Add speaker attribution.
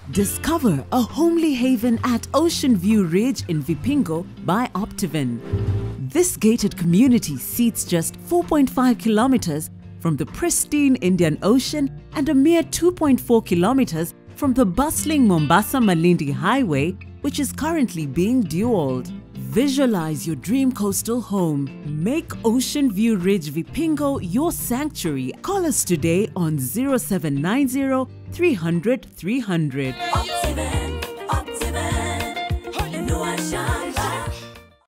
Speaker 1: Discover a homely haven at Ocean View Ridge in Vipingo by Optiven. This gated community seats just 4.5 kilometers from the pristine Indian Ocean and a mere 2.4 kilometers from the bustling Mombasa-Malindi Highway, which is currently being dualled. Visualize your dream coastal home. Make Ocean View Ridge Vipingo your sanctuary. Call us today on 0790 300 300.
Speaker 2: Optiven, you know I shine.